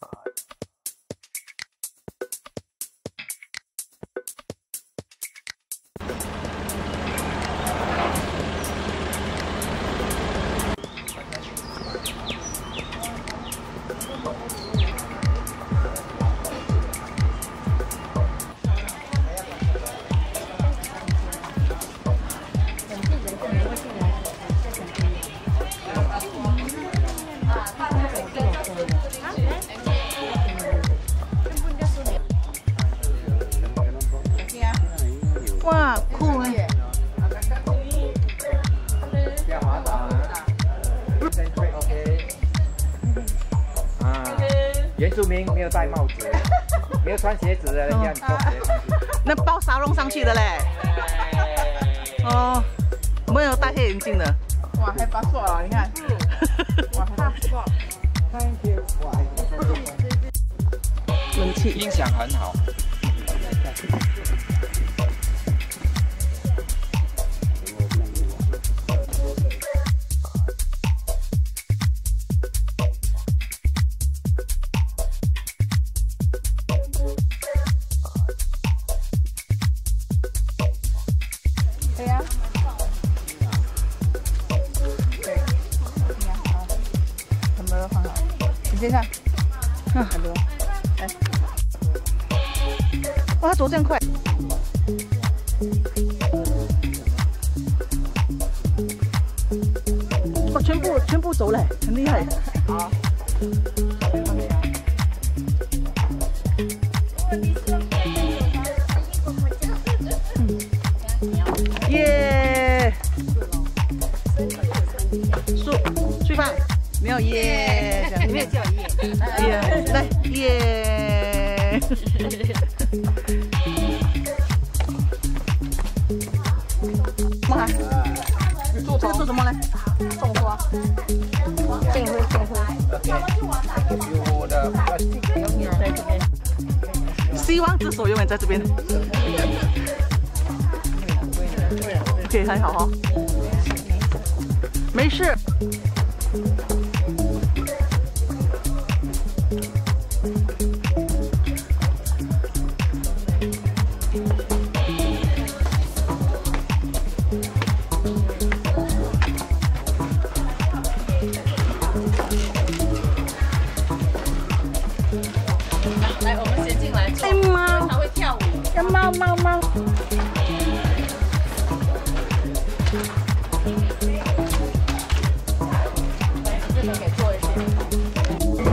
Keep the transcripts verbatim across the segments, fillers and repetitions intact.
哇，酷哎！ 啊，原住民没有戴帽子，没有穿鞋子的，人家脱鞋上去。 那包沙龙上去的嘞。哦，没有戴黑眼镜的。 哇，还不错啊！你看，哇，还不错。 冷气， 音响很好。 对呀。对。好，很多都放好。你先看。嗯，很多。来。 哇，他走这样快。哇，全部全部走了，很厉害。 好。 耶！树睡吧，没有耶， 你没有叫耶， 耶，来耶！妈，这个做什么呢？ 种花，建辉建辉。在这边。 希望之手永远在这边。OK， 还好哈，没事。 来，我们先进来坐。 哎妈， 他会跳舞。 要猫猫猫。 这边给做一些。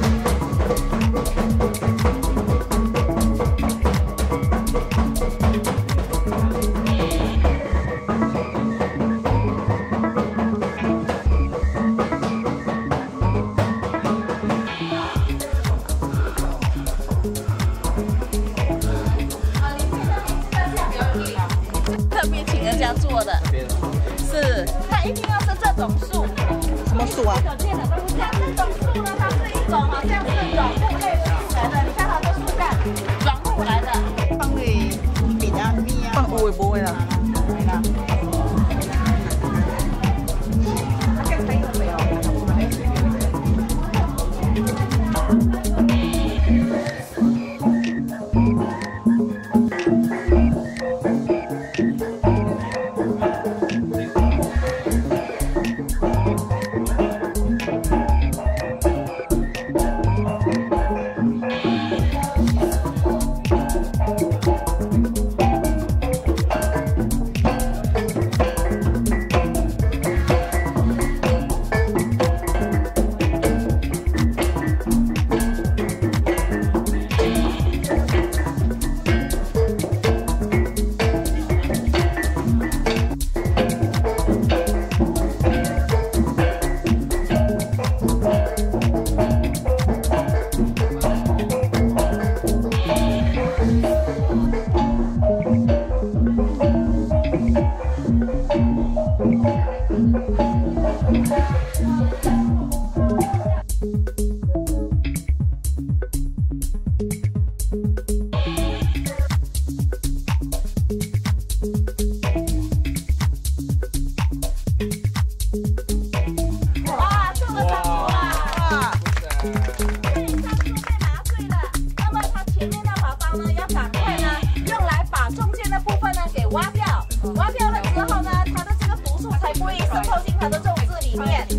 特别请人家做的，是，它一定要是这种树。 什么树啊？ 像这种树呢，它是一种好像是软木类的树来的。你看它的树干，软木来的。放对饼啊、米啊。 放有的无的啦。 没啦。更可以没有？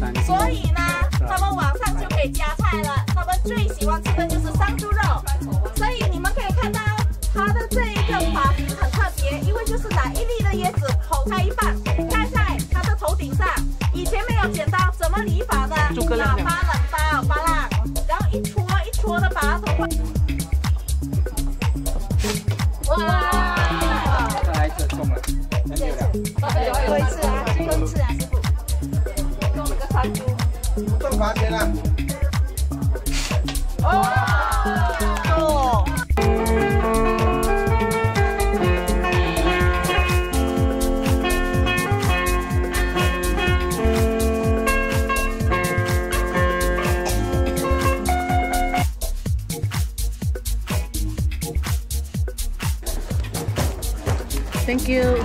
所以呢，他们晚上就可以加菜了。他们最喜欢吃的就是山猪肉，所以你们可以看到它的这一个发型很特别，因为就是拿一粒的椰子剖开一半，盖在它的头顶上。以前没有剪刀，怎么理发呢？拿发冷刀、发浪，然后一撮一撮的把它头发。哇！ 再来一次，中了，很漂亮。 多一次啊，多一次啊，师傅。中了个山猪。 挣罚钱了。 哦。 Thank you.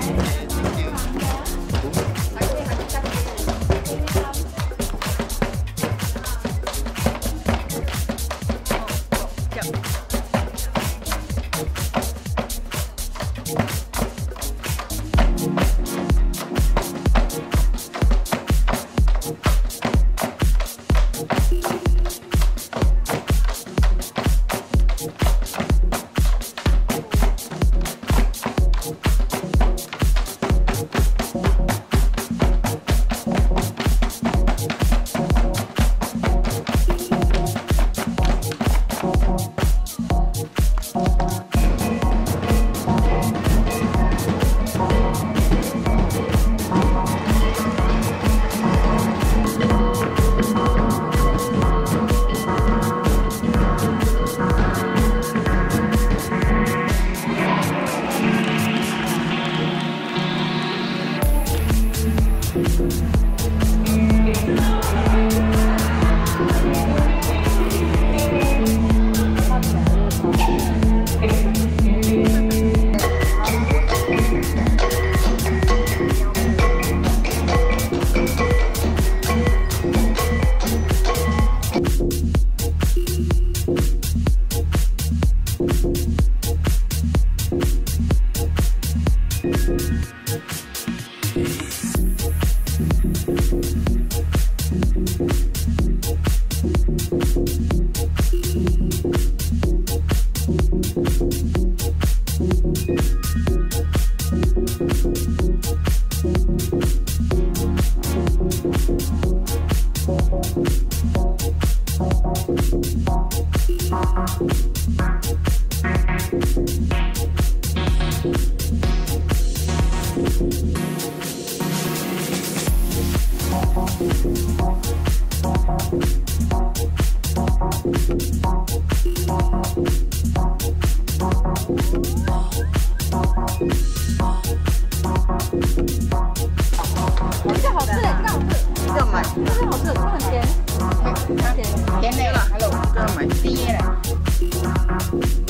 这好吃，这个好吃， 这个买， 这个好吃，这个很甜，甜甜的了，hello， 这个买。 第一了。